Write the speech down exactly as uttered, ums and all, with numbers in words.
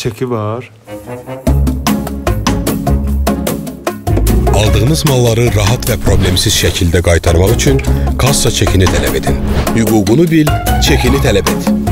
çeki var. Aldığınız malları rahat və problemsiz şəkildə qaytarmaq üçün kassa çekini tələb edin. Hüququnu bil, çekini tələb et.